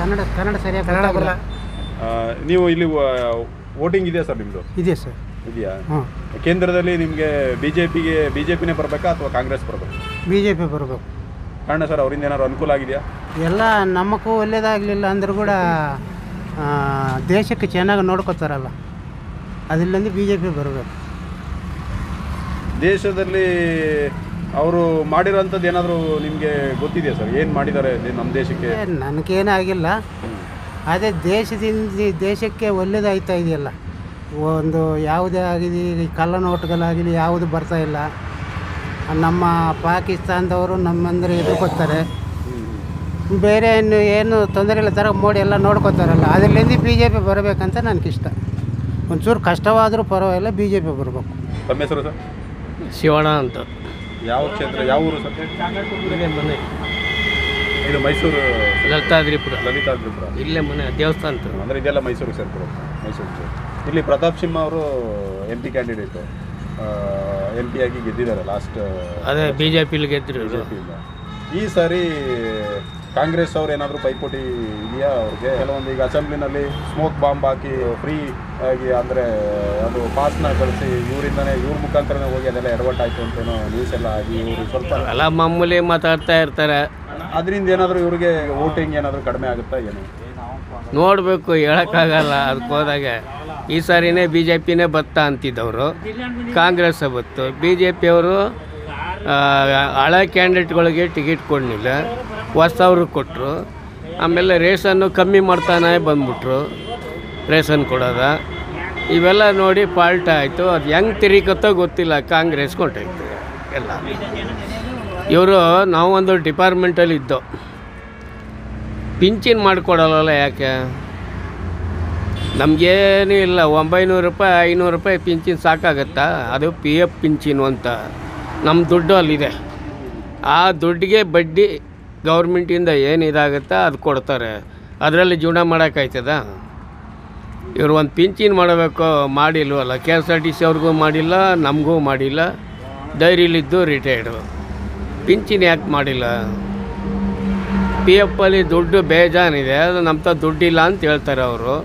ಕನ್ನಡ ಸರಿಯಾಗಿ ಕನ್ನಡ ಬರಲ್ಲ. ನೀವು ಇಲ್ಲಿ ವೋಟಿಂಗ್ ಇದೆಯಾ ಸರ್ ನಿಮ್ಮದು? ಇದೆ ಸರ್. ಇದೆಯಾ? ಕೇಂದ್ರದಲ್ಲಿ ನಿಮಗೆ ಬಿಜೆಪಿನೇ ಬರಬೇಕಾ ಅಥವಾ ಕಾಂಗ್ರೆಸ್ ಬರಬೇಕು? BJP ಬರಬೇಕು. ಕಾರಣ ಸರ್ ಅವರಿಂದ ಏನಾದ್ರು ಅನುಕೂಲ ಆಗಿದೆಯಾ? ಎಲ್ಲ ನಮಗೂ ಒಳ್ಳೇದಾಗಲಿಲ್ಲ ಅಂದರೂ ಕೂಡ ದೇಶಕ್ಕೆ ಚೆನ್ನಾಗಿ ನೋಡ್ಕೋತಾರಲ್ಲ, ಅದರಿಂದ BJP ಬರಬೇಕು. ದೇಶದಲ್ಲಿ ಅವರು ಮಾಡಿರೋಂಥದ್ದು ಏನಾದರೂ ನಿಮಗೆ ಗೊತ್ತಿದೆಯಾ ಸರ್? ಏನು ಮಾಡಿದ್ದಾರೆ ನಮ್ಮ ದೇಶಕ್ಕೆ? ನನಗೇನಾಗಿಲ್ಲ, ಅದೇ ದೇಶಕ್ಕೆ ಒಳ್ಳೇದಾಗ್ತಾ ಇದೆಯಲ್ಲ. ಒಂದು ಯಾವುದೇ ಆಗಿದೆ, ಕಳ್ಳ ನೋಟುಗಳಾಗಲಿ ಯಾವುದು ಬರ್ತಾ ಇಲ್ಲ. ನಮ್ಮ ಪಾಕಿಸ್ತಾನದವರು ನಮ್ಮಂದ್ರೆ ಎದುರ್ಕೊತಾರೆ. ಬೇರೆ ಏನು ತೊಂದರೆ ಇಲ್ಲ ಥರ ಮೋಡಿ ಎಲ್ಲ ನೋಡ್ಕೋತಾರಲ್ಲ, ಅದರಿಂದ BJP ಬರಬೇಕಂತ ನನಗಿಷ್ಟ. ಒಂಚೂರು ಕಷ್ಟವಾದರೂ ಪರವಾಗಿಲ್ಲ, BJP ಬರಬೇಕು. ತಮ್ಮ ಹೆಸರು ಸರ್? ಶಿವಣ್ಣ ಅಂತ. ಯಾವ ಕ್ಷೇತ್ರ, ಯಾವ ಊರು ಸರ್? ಇದು ಮೈಸೂರು ಲಲಿತಾದ್ರಿಪುರ. ಇಲ್ಲೇ ಮನೆ ದೇವಸ್ಥಾನ ಅಂದರೆ ಇದೆಲ್ಲ ಮೈಸೂರಿಗೆ ಸೇರ್ಕೊಡುತ್ತೆ. ಮೈಸೂರು ಇಲ್ಲಿ ಪ್ರತಾಪ್ ಸಿಂಹ ಅವರು MP ಕ್ಯಾಂಡಿಡೇಟು, MP ಆಗಿ ಗೆದ್ದಿದ್ದಾರೆ ಲಾಸ್ಟ್. ಅದೇ BJPಲಿ ಗೆದ್ದರು. ಈ ಸಾರಿ ಕಾಂಗ್ರೆಸ್ ಅವ್ರು ಏನಾದರೂ ಪೈಪೋಟಿ ಇದೆಯಾ ಅವ್ರಿಗೆ? ಕೆಲವೊಂದು ಈಗ ಅಸೆಂಬ್ಲಿನಲ್ಲಿ ಸ್ಮೋಕ್ ಬಾಂಬ್ ಹಾಕಿ ಫ್ರೀ ಆಗಿ ಅಂದರೆ ಅದು ಪಾಸ್ನ ಕಳಿಸಿ ಇವ್ರ ಮುಖಾಂತರನೇ ಹೋಗಿ ಅದೆಲ್ಲ ಎಡವಟ್ಟಾಯಿತು ಅಂತೇನೋ ನ್ಯೂಸ್ ಎಲ್ಲ ಆಗಿ ಇವರು ಸ್ವಲ್ಪ ಎಲ್ಲ ಮಾಮೂಲಿ ಮಾತಾಡ್ತಾ ಇರ್ತಾರೆ. ಅದರಿಂದ ಏನಾದರೂ ಇವ್ರಿಗೆ ವೋಟಿಂಗ್ ಏನಾದರೂ ಕಡಿಮೆ ಆಗುತ್ತಾ ಏನು ನೋಡಬೇಕು, ಹೇಳೋಕ್ಕಾಗಲ್ಲ. ಅದಕ್ಕೆ ಹೋದಾಗ ಈ ಸಾರಿನೇ BJPನೇ ಬತ್ತಾ ಅಂತಿದ್ದವರು, ಕಾಂಗ್ರೆಸ್ ಬತ್ತು. BJPಯವರು ಹಳೆ ಕ್ಯಾಂಡಿಡೇಟ್ಗಳಿಗೆ ಟಿಕೆಟ್ ಕೊಡಲಿಲ್ಲ, ಹೊಸವ್ರಿಗೆ ಕೊಟ್ಟರು. ಆಮೇಲೆ ರೇಷನ್ನು ಕಮ್ಮಿ ಮಾಡ್ತಾನೆ ಬಂದ್ಬಿಟ್ರು, ರೇಷನ್ ಕೊಡೋದ. ಇವೆಲ್ಲ ನೋಡಿ ಫಾಲ್ಟ್ ಆಯಿತು. ಅದು ಹೆಂಗೆ ತಿರುಗತ್ತೋ ಗೊತ್ತಿಲ್ಲ, ಕಾಂಗ್ರೆಸ್ ಕೊಟ್ಟೈತೆ ಎಲ್ಲ. ಇವರು ನಾವೊಂದು ಡಿಪಾರ್ಟ್ಮೆಂಟಲ್ಲಿ ಇದ್ದೋ, ಪಿಂಚಿನ್ ಮಾಡಿಕೊಡಲ್ಲ. ಯಾಕೆ? ನಮಗೇನೂ ಇಲ್ಲ, 900 ರೂಪಾಯಿ 500 ರೂಪಾಯಿ ಪಿಂಚಿನ್ ಸಾಕಾಗತ್ತಾ? ಅದು PF ಪಿಂಚಿನು ಅಂತ ನಮ್ಮ ದುಡ್ಡು ಅಲ್ಲಿದೆ. ಆ ದುಡ್ಡಿಗೆ ಬಡ್ಡಿ ಗೌರ್ಮೆಂಟಿಂದ ಏನು ಇದಾಗುತ್ತಾ ಅದು ಕೊಡ್ತಾರೆ. ಅದರಲ್ಲಿ ಜೀವನ ಮಾಡೋಕ್ಕಾಯ್ತದ? ಇವರು ಒಂದು ಪಿಂಚಿನ್ ಮಾಡಬೇಕು, ಮಾಡಿಲ್ವಲ್ಲ. KSRTC ಅವ್ರಿಗೂ ಮಾಡಿಲ್ಲ, ನಮಗೂ ಮಾಡಿಲ್ಲ. ಡೈರಿಲಿದ್ದು ರಿಟೈರ್ಡು, ಪಿಂಚಿನ್ ಯಾಕೆ ಮಾಡಿಲ್ಲ? PF ಅಲ್ಲಿ ದುಡ್ಡು ಬೇಜಾನಿದೆ, ಅದು ನಮ್ಮ ದುಡ್ಡಿಲ್ಲ ಅಂತ ಹೇಳ್ತಾರೆ ಅವರು.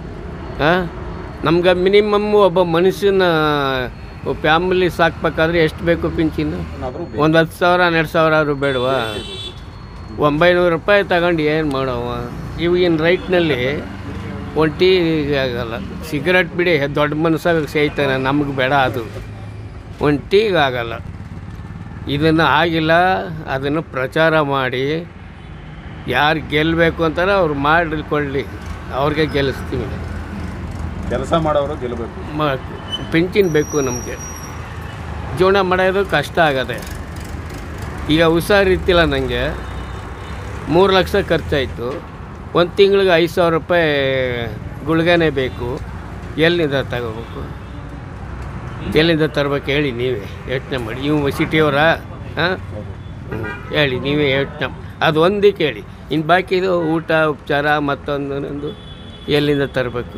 ನಮ್ಗೆ ಮಿನಿಮಮ್ ಒಬ್ಬ ಮನುಷ್ಯನ ಫ್ಯಾಮಿಲಿ ಸಾಕ್ಬೇಕಾದ್ರೆ ಎಷ್ಟು ಬೇಕು ಪಿಂಚಿನ? ಒಂದು 10,000 12,000 ಬೇಡವಾ? 900 ರೂಪಾಯಿ ತಗೊಂಡು ಏನು ಮಾಡವ? ಇವಾಗಿನ ರೈಟ್ನಲ್ಲಿ ಒಂದು ಟೀ ಆಗಲ್ಲ. ಸಿಗರೆಟ್ ಬಿಡಿ, ದೊಡ್ಡ ಮನಸ್ಸಾಗ ಸೇಯ್ತಾನೆ, ನಮಗೆ ಬೇಡ ಅದು. ಒಂದು ಟೀಗೆ ಆಗಲ್ಲ. ಇದನ್ನು ಆಗಿಲ್ಲ, ಅದನ್ನು ಪ್ರಚಾರ ಮಾಡಿ ಯಾರು ಗೆಲ್ಲಬೇಕು ಅಂತಾರೆ ಅವ್ರು ಮಾಡಿಕೊಳ್ಳಿ, ಅವ್ರಿಗೆ ಗೆಲ್ಲಿಸ್ತೀವಿ. ಕೆಲಸ ಮಾಡೋರು ಗೆಲ್ಲಬೇಕು. ಪಿಂಚಿನ್ ಬೇಕು ನಮಗೆ. ಜೀವನ ಮಾಡೋದು ಕಷ್ಟ ಆಗದೆ. ಈಗ ಹುಷಾರಿತ್ತಿಲ್ಲ, ನನಗೆ 3 ಲಕ್ಷ ಖರ್ಚಾಯಿತು. ಒಂದು ತಿಂಗಳಿಗೆ 5,000 ರೂಪಾಯಿ ಗುಳಿಗೆನೇ ಬೇಕು. ಎಲ್ಲಿಂದ ತಗೋಬೇಕು? ಎಲ್ಲಿಂದ ತರಬೇಕು ಹೇಳಿ, ನೀವೇ ಯೋಚನೆ ಮಾಡಿ. ನೀವು ಸಿಟಿಯವರಾ? ಹೇಳಿ, ನೀವೇ ಯೋಚನೆ. ಅದು ಒಂದಕ್ಕೆ ಹೇಳಿ. ಇನ್ನು ಬಾಕಿದು ಊಟ ಉಪಚಾರ ಮತ್ತೊಂದು ಎಲ್ಲಿಂದ ತರಬೇಕು?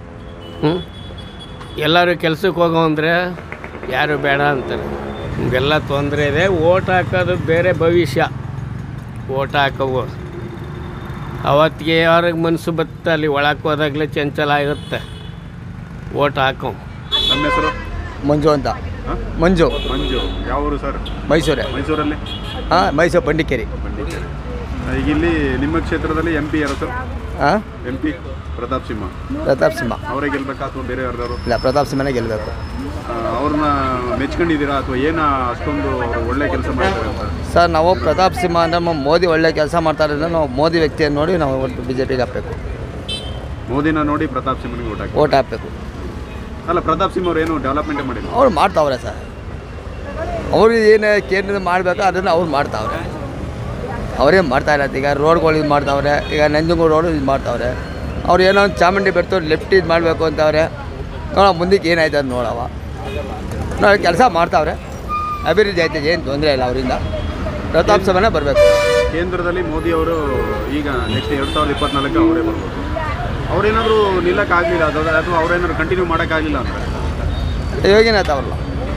ಎಲ್ಲರೂ ಕೆಲಸಕ್ಕೆ ಹೋಗೋ ಅಂದರೆ ಯಾರು ಬೇಡ ಅಂತಾರೆ. ನಿಮಗೆಲ್ಲ ತೊಂದರೆ ಇದೆ. ಓಟ್ ಹಾಕೋದು ಬೇರೆ ಭವಿಷ್ಯ. ಓಟ್ ಹಾಕೋವು ಅವತ್ತಿಗೆ ಯಾರಿಗೆ ಮನಸ್ಸು ಬರುತ್ತೆ, ಅಲ್ಲಿ ಒಳಕ್ಕೆ ಹೋದಾಗಲೇ ಚಂಚಲ ಆಗುತ್ತೆ. ಓಟ್ ಹಾಕೋ. ನಮ್ಮ ಹೆಸರು ಮಂಜು ಅಂತ. ಮಂಜು. ಯಾವ ಊರು ಸರ್? ಮೈಸೂರಲ್ಲಿ. ಮೈಸೂರು ಬಂಡಿಕೇರಿ. ಈಗ ಇಲ್ಲಿ ನಿಮ್ಮ ಕ್ಷೇತ್ರದಲ್ಲಿ MP ಯಾರು ಸರ್? MP ಪ್ರತಾಪ್ ಸಿಂಹ. ಅವರೇ ಗೆಲ್ಬೇಕಾ ಅಥವಾ ಬೇರೆ ಯಾರ್ದಾರು? ಇಲ್ಲ, ಪ್ರತಾಪ್ ಸಿಂಹನೇ ಗೆಲ್ಲಬೇಕು. ಅವ್ರನ್ನ ಮೆಚ್ಕೊಂಡಿದ್ದೀರಾ ಅಥವಾ ಏನು ಅಷ್ಟೊಂದು ಒಳ್ಳೆ ಕೆಲಸ ಮಾಡ್ತಾರೆ ಅಂತ? ಸರ್, ನಾವು ಪ್ರತಾಪ್ ಸಿಂಹ ಅಂದರೆ ಮೋದಿ ಒಳ್ಳೆ ಕೆಲಸ ಮಾಡ್ತಾರೆ ಅಂದರೆ ನಾವು ಮೋದಿ ವ್ಯಕ್ತಿಯನ್ನು ನೋಡಿ ನಾವು BJPಗೆ ಹಾಕಬೇಕು. ಮೋದಿನ ನೋಡಿ ಪ್ರತಾಪ್ ಸಿಂಹನಿಗೆ ಓಟ್ ಹಾಕಬೇಕು. ಅಲ್ಲ, ಪ್ರತಾಪ್ ಸಿಂಹ ಅವ್ರು ಏನು ಡೆವಲಪ್ಮೆಂಟ್ ಮಾಡಿಲ್ಲ. ಅವ್ರು ಮಾಡ್ತಾವ್ರೆ ಸರ್. ಅವ್ರಿಗೆ ಏನು ಕೇಂದ್ರ ಮಾಡಬೇಕು ಅದನ್ನು ಅವ್ರು ಮಾಡ್ತಾವ್ರೆ. ಅವರೇ ಮಾಡ್ತಾ ಇರತ್ತೆ. ಈಗ ರೋಡ್ಗಳು ಇದು ಮಾಡ್ತಾವ್ರೆ. ಈಗ ನಂಜನಗೂಡು ರೋಡು ಇದು ಮಾಡ್ತಾವ್ರೆ. ಅವ್ರು ಏನೋ ಒಂದು ಚಾಮುಂಡಿ ಬೆಟ್ಟ ಲೆಫ್ಟ್ ಇದು ಮಾಡಬೇಕು ಅಂತವ್ರೆ. ನೋಡೋ ಮುಂದಕ್ಕೆ ಏನಾಯ್ತು ಅದು ನೋಡವ. ನಾವು ಕೆಲಸ ಮಾಡ್ತಾವ್ರೆ, ಅಭಿವೃದ್ಧಿ ಆಯ್ತದೆ, ಏನು ತೊಂದರೆ ಇಲ್ಲ ಅವರಿಂದ. ಪ್ರತಾಪ್ ಸಿಂಹನೇ ಬರಬೇಕು. ಕೇಂದ್ರದಲ್ಲಿ ಮೋದಿ ಅವರು ಈಗ ನೆಕ್ಸ್ಟ್ 2024 ಅವರೇ ಬರ್ಬೋದು. ಅವ್ರೇನಾದರೂ ನಿಲ್ಲಕ್ಕಾಗಲಿಲ್ಲ ಅಥವಾ ಅವ್ರೇನಾದ್ರು ಕಂಟಿನ್ಯೂ ಮಾಡೋಕ್ಕಾಗಲಿಲ್ಲ ಅಂದರೆ ಯೋಗಿನಾಥ್ ಅವ್ರಲ್ಲ.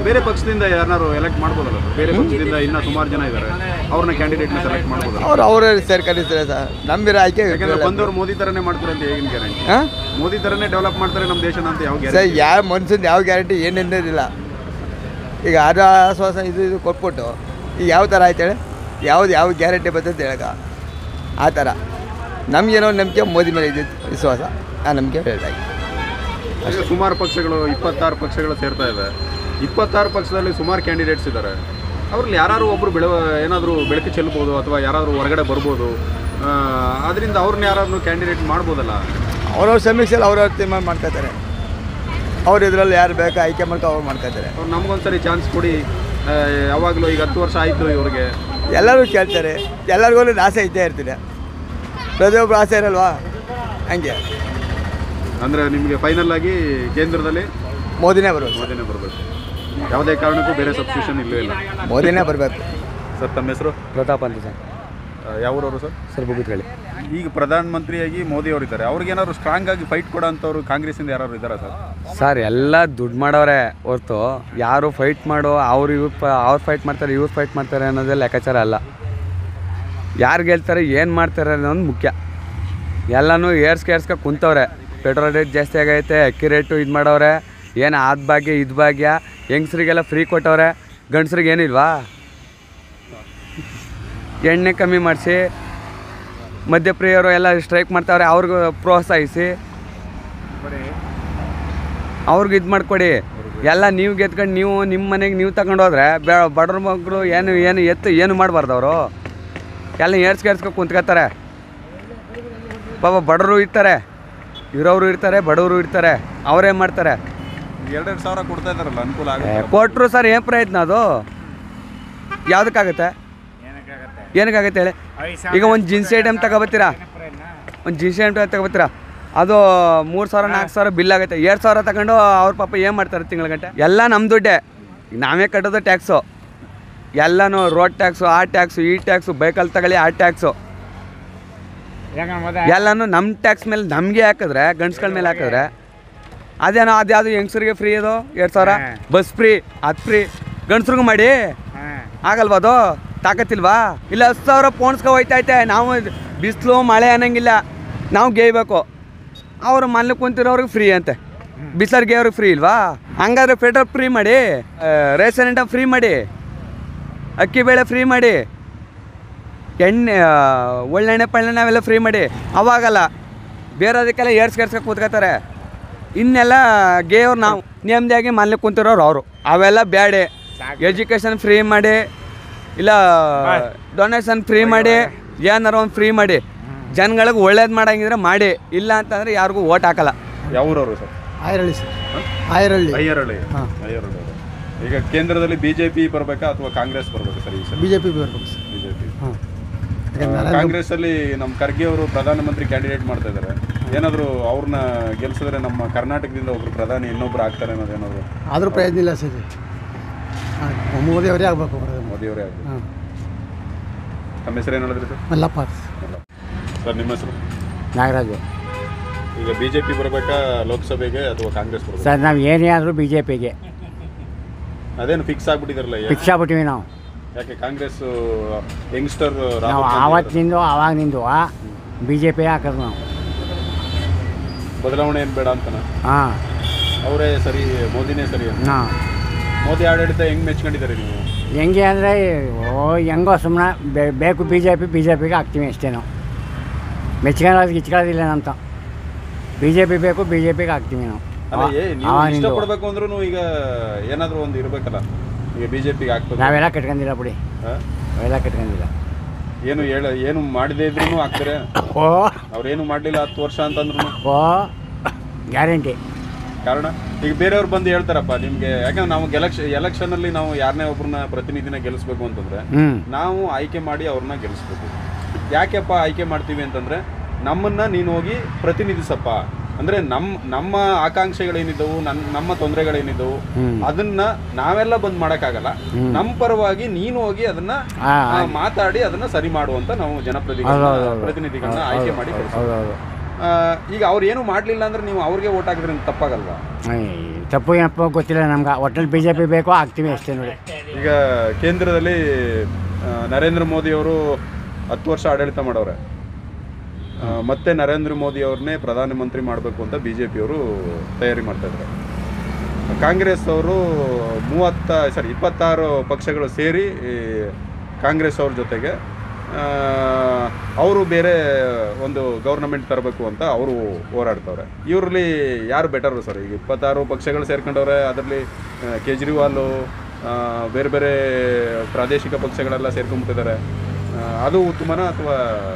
ಬೇರೆ ಪಕ್ಷದಿಂದ ಯಾರು ಎಲೆಕ್ಟ್ ಮಾಡ್ಬೋದಲ್ಲ ಸರ್? ಬೇರೆ ಪಕ್ಷದಿಂದ ಇನ್ನೂ ಸುಮಾರು ಜನ ಇದ್ದಾರೆ, ಅವ್ರನ್ನ ಕ್ಯಾಂಡಿಡೇಟ್ನ ಸೆಲೆಕ್ಟ್ ಮಾಡ್ಬೋದಲ್ಲ? ಅವರೇ ಸೇರ್ಕೊಂಡಿರ್ತಾರೆ ಸರ್, ನಮ್ಮಿರೋ ಆಯ್ಕೆ ಯಾಕಂದ್ರೆ ಬಂದವರು ಮೋದಿ ಥರನೇ ಮಾಡ್ತಾರೆ ಅಂತ ಹೇಗಿನ ಗ್ಯಾರಂಟಿ? ಮೋದಿ ಥರನೇ ಡೆವಲಪ್ ಮಾಡ್ತಾರೆ ನಮ್ಮ ದೇಶನ ಅಂತ ಯಾವ ಸರ್ ಗ್ಯಾರಂಟಿ? ಯಾವ ಮನುಷ್ಯನ ಯಾವ ಗ್ಯಾರಂಟಿ ಏನೇನಿಲ್ಲ. ಈಗ ಅದು ಆಶ್ವಾಸ ಇದು ಕೊಟ್ಬಿಟ್ಟು ಈಗ ಯಾವ ಥರ ಆಯ್ತು ಹೇಳಿ, ಯಾವ ಗ್ಯಾರಂಟಿ ಬರ್ತಂತ ಹೇಳಕ ಆ ಥರ ನಮಗೇನೋ ನಂಬಿಕೆ ಮೋದಿ ಮೇಲೆ ಇದೆ ವಿಶ್ವಾಸ, ಆ ನಂಬಿಕೆ ಹೇಳ್ದಾಗಿ. ಈಗ ಸುಮಾರು ಪಕ್ಷಗಳು 26 ಪಕ್ಷಗಳು ಸೇರ್ತಾ ಇದೆ. 26 ಪಕ್ಷದಲ್ಲಿ ಸುಮಾರು ಕ್ಯಾಂಡಿಡೇಟ್ಸ್ ಇದ್ದಾರೆ. ಅವ್ರಲ್ಲಿ ಯಾರು ಒಬ್ಬರು ಏನಾದರೂ ಬೆಳಕು ಚೆಲ್ಬೋದು ಅಥವಾ ಯಾರಾದರೂ ಹೊರಗಡೆ ಬರ್ಬೋದು. ಅದರಿಂದ ಅವ್ರನ್ನ ಯಾರಾದ್ರೂ ಕ್ಯಾಂಡಿಡೇಟ್ ಮಾಡ್ಬೋದಲ್ಲ? ಅವ್ರವ್ರ ಸಮೀಕ್ಷೆಯಲ್ಲಿ ಅವ್ರವ್ರ ತೀರ್ಮಾನ ಮಾಡ್ಕೋತಾರೆ. ಅವ್ರು ಇದರಲ್ಲಿ ಯಾರು ಬೇಕು ಆಯ್ಕೆ ಮಾಡ್ಕೊ ಅವ್ರು ಮಾಡ್ಕೋತಾರೆ. ಅವ್ರು ನಮಗೊಂದ್ಸರಿ ಚಾನ್ಸ್ ಕೊಡಿ. ಯಾವಾಗಲೂ ಈಗ 10 ವರ್ಷ ಆಯಿತು ಇವ್ರಿಗೆ. ಎಲ್ಲರೂ ಕೇಳ್ತಾರೆ, ಎಲ್ಲರಿಗೂ ಒಂದು ಆಸೆ ಇದ್ದೇ ಇರ್ತಿದೆ. ಪ್ರತಿಯೊಬ್ಬರು ಆಸೆ ಇರಲ್ವಾ, ಹಂಗೆ. ಅಂದರೆ ನಿಮಗೆ ಫೈನಲ್ ಆಗಿ ಕೇಂದ್ರದಲ್ಲಿ ಮೋದಿನೇ ಬರಬೇಕು. ಮೋದಿನೇ ಬರಬೇಕು, ಯಾವುದೇ ಕಾರಣಕ್ಕೂ ಬೇರೆ ಸಬ್ಸ್ಟಿಟ್ಯೂಷನ್ ಇಲ್ಲವೇ ಇಲ್ಲ. ಮೋದಿನೇ ಬರಬೇಕು. ಸರ್ ತಮ್ಮ ಹೆಸರು? ಪ್ರತಾಪ್ ಅಂತ ಸರ್. ಯಾವೂರವರು ಸರ್? ಸರ್ ಬುಗುತ್ಗಳಿ. ಈಗ ಪ್ರಧಾನಮಂತ್ರಿಯಾಗಿ ಮೋದಿ ಅವರು ಇದ್ದಾರೆ, ಅವ್ರಿಗೇನಾದ್ರು ಸ್ಟ್ರಾಂಗ್ ಆಗಿ ಫೈಟ್ ಕೊಡೋ ಅಂಥವ್ರು ಕಾಂಗ್ರೆಸ್ಸಿಂದ ಯಾರು ಇದ್ದಾರಾ ಸರ್? ಸರ್ ಎಲ್ಲ ದುಡ್ಡು ಮಾಡೋರೆ ಹೊರ್ತು ಯಾರು ಫೈಟ್ ಮಾಡೋ ಅವ್ರು ಫೈಟ್ ಮಾಡ್ತಾರೆ ಇವ್ರು ಫೈಟ್ ಮಾಡ್ತಾರೆ ಅನ್ನೋದೇ ಲೆಕ್ಕಾಚಾರ ಅಲ್ಲ. ಯಾರು ಗೆಲ್ತಾರೆ ಏನು ಮಾಡ್ತಾರೆ ಅನ್ನೋದು ಮುಖ್ಯ. ಎಲ್ಲನೂ ಏರ್ಸ್ಕ ಕುಂತವ್ರೆ. ಪೆಟ್ರೋಲ್ ರೇಟ್ ಜಾಸ್ತಿ ಆಗೈತೆ, ಅಕ್ಕಿ ರೇಟು ಇದು ಮಾಡವ್ರೆ, ಏನು ಅದು ಭಾಗ್ಯ ಇದು ಭಾಗ್ಯ. ಹೆಂಗಸ್ರಿಗೆಲ್ಲ ಫ್ರೀ ಕೊಟ್ಟವ್ರೆ, ಗಂಡಸ್ರಿಗೆ ಏನಿಲ್ವಾ? ಎಣ್ಣೆ ಕಮ್ಮಿ ಮಾಡಿಸಿ, ಮದ್ಯಪ್ರಿಯರು ಎಲ್ಲ ಸ್ಟ್ರೈಕ್ ಮಾಡ್ತಾವ್ರೆ, ಅವ್ರಿಗೂ ಪ್ರೋತ್ಸಾಹಿಸಿ ಅವ್ರಿಗೆ ಇದು ಮಾಡಿಕೊಡಿ. ಎಲ್ಲ ನೀವು ಗೆದ್ಕೊಂಡು ನೀವು ನಿಮ್ಮ ಮನೆಗೆ ನೀವು ತಗೊಂಡು ಹೋದ್ರೆ ಬಡವ್ರ ಮಕ್ಕಳು ಏನು ಮಾಡಬಾರ್ದು. ಅವರು ಎಲ್ಲ ಏರ್ಸ್ಕೊ ಕುಂತ್ಕೋತಾರೆ. ಪಾಪ ಬಡವರು ಇರ್ತಾರೆ, ಇರೋರು ಇರ್ತಾರೆ, ಬಡವರು ಇರ್ತಾರೆ, ಅವರೇನು ಮಾಡ್ತಾರೆ? 2,2 ಸಾವಿರ ಕೊಡ್ತಾ ಇದ್ದಾರಲ್ಲ, ಅನುಕೂಲ ಆಗುತ್ತೆ. ಕೊಟ್ಟರು ಸರ್ ಏನು ಪ್ರಯತ್ನ ಅದು? ಯಾವುದಕ್ಕಾಗುತ್ತೆ? ಏನಕ್ಕಾಗುತ್ತೆ ಹೇಳಿ? ಈಗ ಒಂದು ಜೀನ್ಸ್ ಐಟಮ್ ತಗೊಬತ್ತೀರಾ, ಒಂದು ಜೀನ್ಸ್ ಐಟಮ್ ತಗೊಬತ್ತೀರಾ, ಅದು 3,000 4,000 ಬಿಲ್ ಆಗುತ್ತೆ. 2,000 ತಗೊಂಡು ಅವ್ರ ಪಾಪ ಏನು ಮಾಡ್ತಾರೆ ತಿಂಗಳ ಗಂಟೆ? ಎಲ್ಲ ನಮ್ಮ ದುಡ್ಡೇ, ನಾವೇ ಕಟ್ಟೋದು ಟ್ಯಾಕ್ಸು. ಎಲ್ಲನೂ ರೋಡ್ ಟ್ಯಾಕ್ಸು, ಆ ಟ್ಯಾಕ್ಸು, ಈ ಟ್ಯಾಕ್ಸು, ಬೈಕಲ್ಲಿ ತಗೊಳ್ಳಿ ಆ ಟ್ಯಾಕ್ಸು, ಎಲ್ಲನೂ ನಮ್ಮ ಟ್ಯಾಕ್ಸ್ ಮೇಲೆ ನಮಗೆ ಹಾಕಿದ್ರೆ, ಗಂಡ್ಸ್ಗಳ ಮೇಲೆ ಹಾಕಿದ್ರೆ ಅದೇನೋ ಅದ್ಯಾವುದು ಹೆಂಗಸರಿಗೆ ಫ್ರೀ ಅದು 2,000 ಬಸ್ ಫ್ರೀ, ಅದು ಫ್ರೀ. ಗಂಡಸ್ರಿಗೂ ಮಾಡಿ ಆಗಲ್ವಾ? ಅದು ತಾಕತ್ತಿಲ್ವಾ? ಇಲ್ಲ 10,000 ಪೋಣ್ಸ್ಕೊ ಹೋಯ್ತೈತೆ. ನಾವು ಬಿಸಿಲು ಮಳೆ ಅನ್ನಂಗಿಲ್ಲ, ನಾವು ಗೇಯ್ಬೇಕು. ಅವರು ಮನೇಲಿ ಕುಂತಿರೋರಿಗೆ ಫ್ರೀ ಅಂತೆ, ಬಿಸಿಲರಿಗೆ ಅವ್ರಿಗೆ ಫ್ರೀ ಇಲ್ವಾ? ಹಂಗಾದ್ರೆ ಪೆಟ್ರೋಲ್ ಫ್ರೀ ಮಾಡಿ, ರೇಷನ್ ಐಟಮ್ ಫ್ರೀ ಮಾಡಿ, ಅಕ್ಕಿ ಬೇಳೆ ಫ್ರೀ ಮಾಡಿ, ಎಣ್ಣೆ ಒಳ್ಳೆಣ್ಣೆ ಪಳ್ಳೆಣ್ಣೆ ಅವೆಲ್ಲ ಫ್ರೀ ಮಾಡಿ. ಅವಾಗಲ್ಲ ಬೇರೆದಕ್ಕೆಲ್ಲ ಏರ್ಸ್ಕೊ ಕೂತ್ಕೋತಾರೆ. ಇನ್ನೆಲ್ಲ ಗೇಯವ್ರು ನಾವು ನೆಮ್ಮದಿಯಾಗಿ ಮನೇಲಿ ಕುಂತಿರೋರು ಅವರು. ಅವೆಲ್ಲ ಬೇಡ. ಎಜುಕೇಷನ್ ಫ್ರೀ ಮಾಡಿ, ಇಲ್ಲ ಡೊನೇಷನ್ ಫ್ರೀ ಮಾಡಿ, ಏನಾರು ಒಂದು ಫ್ರೀ ಮಾಡಿ, ಜನಗಳಿಗೆ ಒಳ್ಳೇದು ಮಾಡಂಗಿದ್ರೆ ಮಾಡಿ. ಇಲ್ಲ ಅಂತಂದರೆ ಯಾರಿಗೂ ಓಟ್ ಹಾಕಲ್ಲ. ಯಾವ ಊರವರು ಸರ್? ಆಯರಳ್ಳಿ ಸರ್. ಆಯರಳ್ಳಿ. ಹಾಂ, ಈಗ ಕೇಂದ್ರದಲ್ಲಿ ಬಿಜೆಪಿ ಬರಬೇಕಾ ಅಥವಾ ಕಾಂಗ್ರೆಸ್ ಬರಬೇಕಾ ಸರ್? ಈ ಸಲ BJP ಬರ್ಬೇಕು ಸರ್. ಬಿಜೆಪಿ. ಹಾಂ. ಕಾಂಗ್ರೆಸ್ ಅಲ್ಲಿ ನಮ್ಮ ಖರ್ಗೆ ಅವರು ಪ್ರಧಾನಮಂತ್ರಿ ಕ್ಯಾಂಡಿಡೇಟ್ ಮಾಡ್ತಾ ಇದ್ದಾರೆ. ಏನಾದರೂ ಅವ್ರನ್ನ ಗೆಲ್ಸಿದ್ರೆ ನಮ್ಮ ಕರ್ನಾಟಕದಿಂದ ಒಬ್ರು ಪ್ರಧಾನಿ ಇನ್ನೊಬ್ರು ಆಗ್ತಾರೆ ಅನ್ನೋದೇನಾದ್ರು? ಆದರೂ ಪ್ರಯೋಜನ ಇಲ್ಲ ಸರ್. ಮೋದಿ ಅವರೇ ಆಗಬೇಕು. ಮೋದಿಯವರೇ ಆಗಬೇಕು. ಹಾಂ. ನಮ್ಮ ಹೆಸರು ಏನು ಹೇಳಿದ್ರಿ ಸರ್? ಮಲ್ಲಪ್ಪ ಸರ್ ನಿಮ್ಮ ಹೆಸರು? ನಾಗರಾಜು. ಈಗ ಬಿಜೆಪಿ ಬರಬೇಕಾ ಲೋಕಸಭೆಗೆ ಅಥವಾ ಕಾಂಗ್ರೆಸ್ ಬರಬೇಕಾ? ಸರ್ ನಾವು ಏನೇ ಆದರೂ BJPಗೆ ಅದೇನು ಫಿಕ್ಸ್ ಆಗ್ಬಿಟ್ಟಿದಾರಲ್ಲ? ಫಿಕ್ಸ್ ಆಗ್ಬಿಟ್ಟಿವಿ ನಾವು. ಯಾಕೆ ಕಾಂಗ್ರೆಸ್ ಯಂಗ್ಸ್ಟರ್ ನಾವು ಆವತ್ತಿನಿಂದ ಅವಾಗಿನಿಂದ BJP ಹಾಕೋದು ನಾವು. ಬದಲಾವಣೆ ಏನು ಬೇಡ ಅಂತನ? ಹಾಂ, ಅವರೇ ಸರಿ, ಮೋದಿನೇ ಸರಿ ಅಂತ. ಹಾಂ. ಮೋದಿ ಆಡಳಿತ ಹೆಂಗೆ ಮೆಚ್ಕೊಂಡಿದ್ದಾರೆ ನೀವು? ಹೆಂಗೆ ಅಂದರೆ ಹೆಂಗೋ ಸುಮ್ಮನೆ ಬೇಕು BJPಗೆ ಹಾಕ್ತೀವಿ ಅಷ್ಟೇ. ನಾವು ಮೆಚ್ಕೊಳ್ಳೋದು ಗಿಚ್ಕೊಳ್ಳೋದಿಲ್ಲ ಅಂತ. BJP ಬೇಕು, BJPಗೆ ಹಾಕ್ತೀವಿ ನಾವು. ಅಲ್ಲ, ನೀವು ಇಷ್ಟಪಡ್ಬೇಕು ಅಂದ್ರೂ ಈಗ ಏನಾದರೂ ಒಂದು ಇರಬೇಕಲ್ಲ. ಈಗ ಬಿಜೆಪಿಗೆ ಹಾಕ್ಬೇಕು. ನಾವೆಲ್ಲ ಕಟ್ಕೊಂಡಿಲ್ಲ ಬಿಡಿ, ನಾವೆಲ್ಲ ಕಟ್ಕೊಂಡಿಲ್ಲ. ಏನು ಮಾಡದೇ ಇದ್ರೂ ಹಾಕ್ತಾರೆ. ಓ, ಅವ್ರೇನು ಮಾಡಲಿಲ್ಲ 10 ವರ್ಷ ಅಂತಂದ್ರು ಓ ಗ್ಯಾರಂಟಿ. ಕಾರಣ ಈಗ ಬೇರೆಯವ್ರು ಬಂದು ಹೇಳ್ತಾರಪ್ಪ ನಿಮಗೆ, ಯಾಕಂದ್ರೆ ನಾವು ಎಲೆಕ್ಷನಲ್ಲಿ ನಾವು ಯಾರನ್ನೇ ಒಬ್ಬರನ್ನ ಪ್ರತಿನಿಧಿನ ಗೆಲ್ಲಿಸ್ಬೇಕು ಅಂತಂದ್ರೆ ನಾವು ಆಯ್ಕೆ ಮಾಡಿ ಅವ್ರನ್ನ ಗೆಲ್ಲಿಸ್ಬೇಕು. ಯಾಕೆಪ್ಪ ಆಯ್ಕೆ ಮಾಡ್ತೀವಿ ಅಂತಂದ್ರೆ, ನಮ್ಮನ್ನ ನೀನು ಹೋಗಿ ಪ್ರತಿನಿಧಿಸಪ್ಪ ಅಂದ್ರೆ ನಮ್ಮ ಆಕಾಂಕ್ಷೆಗಳೇನಿದ್ದವು, ನಮ್ಮ ತೊಂದರೆಗಳೇನಿದ್ದವು ಅದನ್ನ ನಾವೆಲ್ಲ ಬಂದ್ ಮಾಡಕ್ಕಾಗಲ್ಲ. ನಮ್ಮ ಪರವಾಗಿ ನೀನು ಹೋಗಿ ಅದನ್ನ ಮಾತಾಡಿ ಅದನ್ನ ಸರಿ ಮಾಡುವಂತ ನಾವು ಜನಪ್ರತಿನಿಧಿಗಳನ್ನ ಆಯ್ಕೆ ಮಾಡಿ ಈಗ ಅವ್ರು ಏನು ಮಾಡಲಿಲ್ಲ ಅಂದ್ರೆ ನೀವು ಅವ್ರಿಗೆ ಓಟ್ ಹಾಕಿದ್ರೆ ತಪ್ಪಾಗಲ್ವಾ? ತಪ್ಪು ಏನಪ್ಪ ಗೊತ್ತಿಲ್ಲ ನಮ್ಗೆ. ಒಟ್ಟಲ್ಲಿ ಬಿ ಜೆ ಪಿ ಬೇಕು ಆಗ್ತೀವಿ ಅಷ್ಟೇ ನೋಡಿ. ಈಗ ಕೇಂದ್ರದಲ್ಲಿ ನರೇಂದ್ರ ಮೋದಿಯವರು 10 ವರ್ಷ ಆಡಳಿತ ಮಾಡವ್ರೆ. ಮತ್ತೆ ನರೇಂದ್ರ ಮೋದಿ ಅವ್ರನ್ನೇ ಪ್ರಧಾನಮಂತ್ರಿ ಮಾಡಬೇಕು ಅಂತ BJP-ಯವರು ತಯಾರಿ ಮಾಡ್ತಾಯಿದ್ದಾರೆ. ಕಾಂಗ್ರೆಸ್ ಅವರು 26 ಪಕ್ಷಗಳು ಸೇರಿ ಕಾಂಗ್ರೆಸ್ ಅವ್ರ ಜೊತೆಗೆ ಅವರು ಬೇರೆ ಒಂದು ಗೌರ್ನಮೆಂಟ್ ತರಬೇಕು ಅಂತ ಅವರು ಹೋರಾಡ್ತವ್ರೆ. ಇವರಲ್ಲಿ ಯಾರು ಬೆಟರು ಸರ್? ಈಗ 26 ಪಕ್ಷಗಳು ಸೇರ್ಕೊಂಡವ್ರೆ. ಅದರಲ್ಲಿ ಕೇಜ್ರಿವಾಲು ಬೇರೆ ಬೇರೆ ಪ್ರಾದೇಶಿಕ ಪಕ್ಷಗಳೆಲ್ಲ ಸೇರ್ಕೊಂಡ್ಬಿಟ್ಟಿದ್ದಾರೆ. ಅದು ಉತ್ತಮನ ಅಥವಾ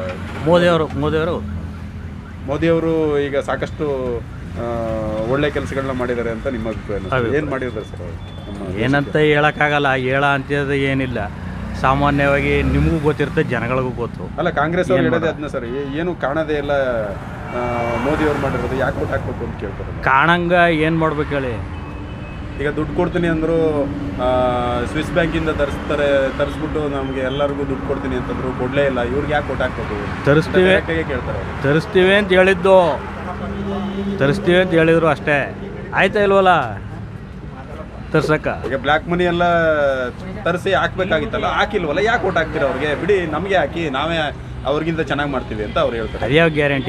ಮೋದಿಯವರು ಈಗ ಸಾಕಷ್ಟು ಒಳ್ಳೆ ಕೆಲಸಗಳನ್ನ ಮಾಡಿದ್ದಾರೆ ಅಂತ ನಿಮ್ಮ ಅಭಿಪ್ರಾಯ? ಏನು ಮಾಡಿದ್ದಾರೆ ಸರ್? ಏನಂತ ಹೇಳೋಕ್ಕಾಗಲ್ಲ, ಅಂತಿದ್ದು ಏನಿಲ್ಲ. ಸಾಮಾನ್ಯವಾಗಿ ನಿಮಗೂ ಗೊತ್ತಿರುತ್ತೆ, ಜನಗಳಿಗೂ ಗೊತ್ತು. ಅಲ್ಲ, ಕಾಂಗ್ರೆಸ್ ಅವ್ರು ಹೇಳೋದೇ ಅದನ್ನ ಸರ್, ಏನು ಕಾಣದೇ ಇಲ್ಲ ಮೋದಿಯವ್ರು ಮಾಡಿರೋದು, ಯಾಕೆ ಓಟ್ ಹಾಕ್ಬೇಕು ಅಂತ ಕೇಳ್ತಾರೆ. ಕಾಣಂಗ ಏನು ಮಾಡ್ಬೇಕು ಹೇಳಿ? ಈಗ ದುಡ್ಡು ಕೊಡ್ತೀನಿ ಅಂದರು, ಸ್ವಿಸ್ ಬ್ಯಾಂಕಿಂದ ತರಿಸ್ಬಿಟ್ಟು ನಮಗೆ ಎಲ್ಲರಿಗೂ ದುಡ್ಡು ಕೊಡ್ತೀನಿ ಅಂತಂದ್ರು, ಕೊಡಲೇ ಇಲ್ಲ. ಇವ್ರಿಗೆ ಯಾಕೆ ಓಟ್ ಹಾಕ್ಬೇಕು? ತರಿಸ್ತೀವಿ ಅಂತ ಹೇಳಿದ್ರು ಅಷ್ಟೇ. ಆಯ್ತಾ ಇಲ್ವಲ್ಲ ತರ್ಸಕ್ಕ? ಈಗ ಬ್ಲ್ಯಾಕ್ ಮನಿ ಎಲ್ಲ ತರಿಸಿ ಹಾಕ್ಬೇಕಾಗಿತ್ತಲ್ಲ, ಹಾಕಿಲ್ವಲ್ಲ, ಯಾಕೆ ಓಟ್ ಹಾಕ್ತೀರ ಅವ್ರಿಗೆ? ಬಿಡಿ, ನಮಗೆ ಹಾಕಿ, ನಾವೇ ಅವ್ರಿಗಿಂತ ಚೆನ್ನಾಗಿ ಮಾಡ್ತೀವಿ ಅಂತ ಅವ್ರು ಹೇಳ್ತಾರೆ. ಅದ್ಯಾವ ಗ್ಯಾರಂಟಿ?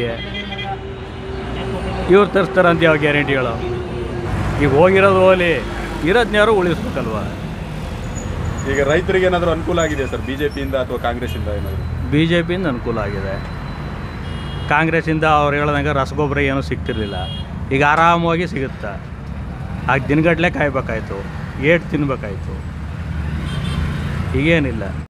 ಇವ್ರು ತರಿಸ್ತಾರಂತ ಯಾವ ಗ್ಯಾರಂಟಿಗಳು? ಈಗ ಹೋಗಿರೋದು ಹೋಗಲಿ, ಇರೋದನ್ಯಾರು ಉಳಿಸ್ಬೇಕಲ್ವ? ಈಗ ರೈತರಿಗೆ ಏನಾದರೂ ಅನುಕೂಲ ಆಗಿದೆ ಸರ್ BJP-ಯಿಂದ ಅಥವಾ ಕಾಂಗ್ರೆಸ್ಸಿಂದ? ಏನಾದರೂ BJP-ಯಿಂದ ಅನುಕೂಲ ಆಗಿದೆ. ಕಾಂಗ್ರೆಸ್ಸಿಂದ ಅವ್ರು ಹೇಳ್ದಂಗೆ ರಸಗೊಬ್ಬರ ಏನೂ ಸಿಗ್ತಿರ್ಲಿಲ್ಲ. ಈಗ ಆರಾಮವಾಗಿ ಸಿಗುತ್ತಾ? ಆಗ ದಿನಗಟ್ಟಲೆ ಕಾಯ್ಬೇಕಾಯ್ತು, ಏಟು ತಿನ್ಬೇಕಾಯ್ತು. ಈಗೇನಿಲ್ಲ.